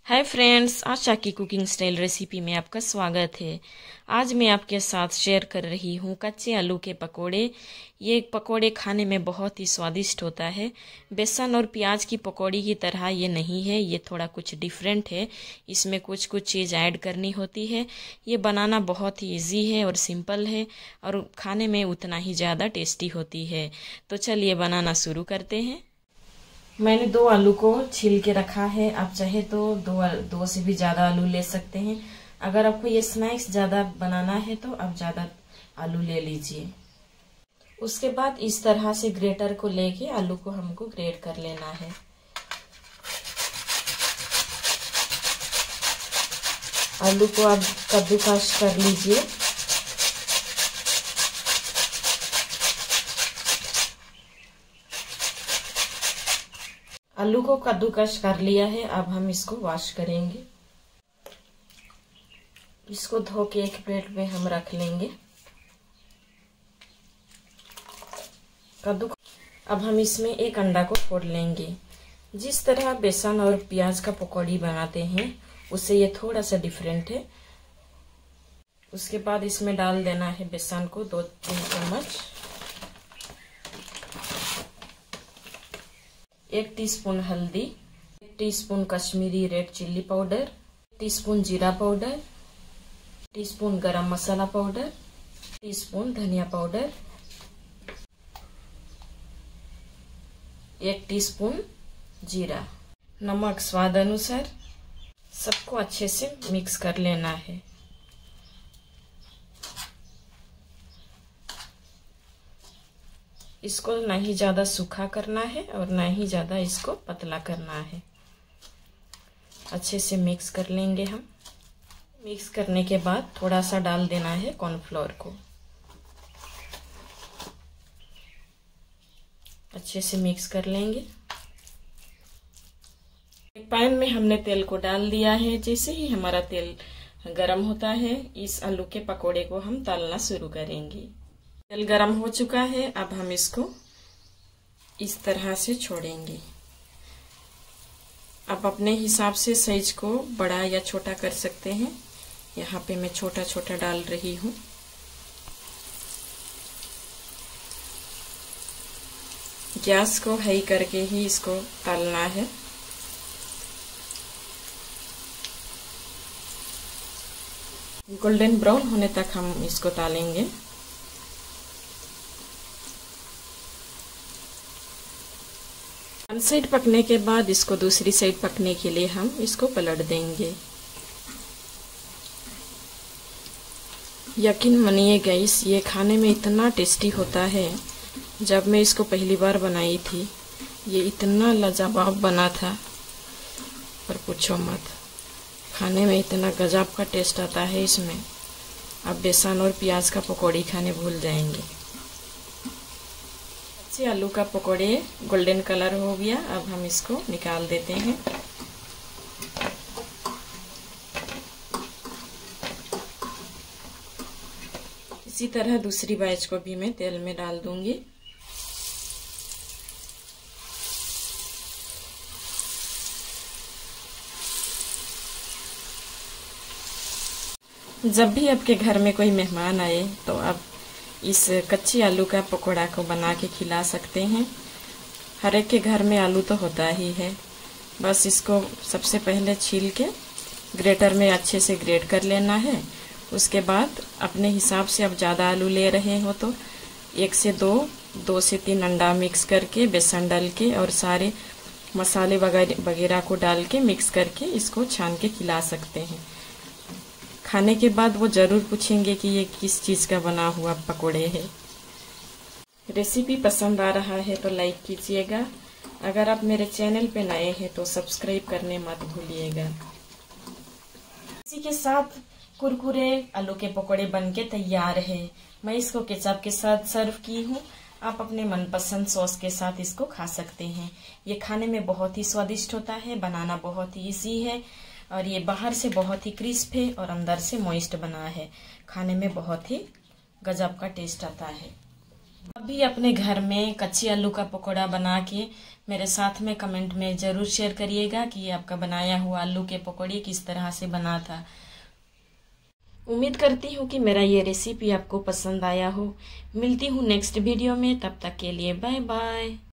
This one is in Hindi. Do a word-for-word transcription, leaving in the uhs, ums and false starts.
हाय फ्रेंड्स, आशा की कुकिंग स्टाइल रेसिपी में आपका स्वागत है। आज मैं आपके साथ शेयर कर रही हूँ कच्चे आलू के पकोड़े। ये पकोड़े खाने में बहुत ही स्वादिष्ट होता है। बेसन और प्याज की पकौड़ी की तरह ये नहीं है, ये थोड़ा कुछ डिफरेंट है। इसमें कुछ कुछ चीज़ ऐड करनी होती है। ये बनाना बहुत ही इजी है और सिंपल है और खाने में उतना ही ज़्यादा टेस्टी होती है। तो चलिए बनाना शुरू करते हैं। मैंने दो आलू को छील के रखा है। आप चाहे तो दो दो से भी ज़्यादा आलू ले सकते हैं। अगर आपको ये स्नैक्स ज़्यादा बनाना है तो आप ज़्यादा आलू ले लीजिए। उसके बाद इस तरह से ग्रेटर को लेके आलू को हमको ग्रेट कर लेना है। आलू को आप कद्दूकस कर लीजिए। आलू को कद्दूकस कर लिया है। अब हम इसको वॉश करेंगे। इसको धो के एक प्लेट में हम रख लेंगे। कद्दू अब हम इसमें एक अंडा को फोड़ लेंगे। जिस तरह बेसन और प्याज का पकौड़ी बनाते हैं उससे ये थोड़ा सा डिफरेंट है। उसके बाद इसमें डाल देना है बेसन को दो तीन चम्मच, एक टीस्पून हल्दी, एक teaspoon Kashmiri red chilli powder, एक टीस्पून जीरा powder, teaspoon garam masala powder, teaspoon धनिया पाउडर, एक टीस्पून जीरा, नमक स्वाद अनुसार। सबको अच्छे से मिक्स कर लेना है। इसको ना ही ज़्यादा सूखा करना है और ना ही ज़्यादा इसको पतला करना है। अच्छे से मिक्स कर लेंगे हम। मिक्स करने के बाद थोड़ा सा डाल देना है कॉर्नफ्लोर को। अच्छे से मिक्स कर लेंगे। एक पैन में हमने तेल को डाल दिया है। जैसे ही हमारा तेल गरम होता है इस आलू के पकोड़े को हम तलना शुरू करेंगे। तेल गरम हो चुका है। अब हम इसको इस तरह से छोड़ेंगे। आप अपने हिसाब से साइज को बड़ा या छोटा कर सकते हैं। यहाँ पे मैं छोटा छोटा डाल रही हूँ। गैस को हाई करके ही इसको तलना है। गोल्डन ब्राउन होने तक हम इसको तलेंगे। वन साइड पकने के बाद इसको दूसरी साइड पकने के लिए हम इसको पलट देंगे। यकीन मानिए गाइस, ये खाने में इतना टेस्टी होता है। जब मैं इसको पहली बार बनाई थी ये इतना लाजवाब बना था पर पूछो मत। खाने में इतना गजब का टेस्ट आता है इसमें। आप बेसन और प्याज का पकौड़ी खाने भूल जाएंगे। आलू का पकोड़े गोल्डन कलर हो गया। अब हम इसको निकाल देते हैं। इसी तरह दूसरी बैच को भी मैं तेल में डाल दूंगी। जब भी आपके घर में कोई मेहमान आए तो आप इस कच्ची आलू का पकोड़ा को बना के खिला सकते हैं। हर एक के घर में आलू तो होता ही है। बस इसको सबसे पहले छील के ग्रेटर में अच्छे से ग्रेट कर लेना है। उसके बाद अपने हिसाब से आप ज़्यादा आलू ले रहे हो तो एक से दो दो से तीन अंडा मिक्स करके बेसन डाल के और सारे मसाले वगैरह वगैरह को डाल के मिक्स करके इसको छान के खिला सकते हैं। खाने के बाद वो ज़रूर पूछेंगे कि ये किस चीज़ का बना हुआ पकोड़े है। रेसिपी पसंद आ रहा है तो लाइक कीजिएगा। अगर आप मेरे चैनल पे नए हैं तो सब्सक्राइब करने मत भूलिएगा। इसी के साथ कुरकुरे आलू के पकोड़े बनके तैयार है। मैं इसको केचप के साथ सर्व की हूँ। आप अपने मनपसंद सॉस के साथ इसको खा सकते हैं। ये खाने में बहुत ही स्वादिष्ट होता है। बनाना बहुत ही इजी है और ये बाहर से बहुत ही क्रिस्प है और अंदर से मॉइस्ट बना है। खाने में बहुत ही गजब का टेस्ट आता है। आप भी अपने घर में कच्ची आलू का पकोड़ा बना के मेरे साथ में कमेंट में ज़रूर शेयर करिएगा कि आपका बनाया हुआ आलू के पकौड़ी किस तरह से बना था। उम्मीद करती हूँ कि मेरा ये रेसिपी आपको पसंद आया हो। मिलती हूँ नेक्स्ट वीडियो में, तब तक के लिए बाय बाय।